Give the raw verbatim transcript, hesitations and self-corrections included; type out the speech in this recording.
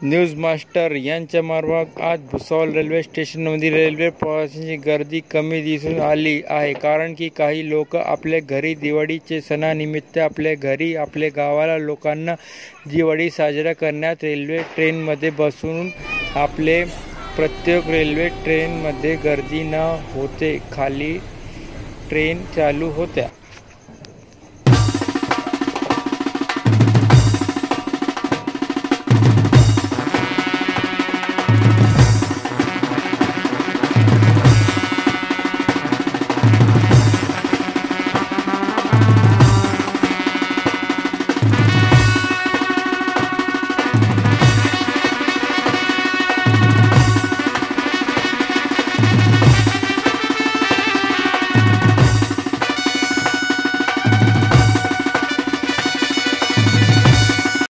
News master यांच्यामार्फत आज Bhusawal railway स्टेशनमध्ये रेल्वे प्रवाशांची गर्दी कमी दिसून आली आहे। कारण की काही लोक आपल्या घरी दिवाळीचे सणानिमित्त आपल्या घरी आपल्या गावाला लोकांना दिवाळी साजरा करण्यात रेल्वे ट्रेनमध्ये बसून आपले प्रत्येक रेल्वे ट्रेनमध्ये गर्दी न होते खाली ट्रेन चालू होत्या।